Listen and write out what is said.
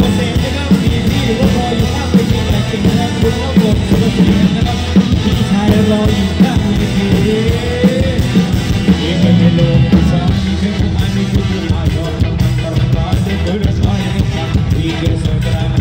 เกษตรนะครับมีพี่รออยู่ข้างเวทีแต่จริงแล้วคุณต้องกดสุดเสียงนะครับพี่ชายรออยู่ข้างเวทีเองเป็นโลกสองมีเพียงผู้อ่านในยุคที่อาจจะมันตลอดเดินโดยรถไฟที่เกิดสงคราม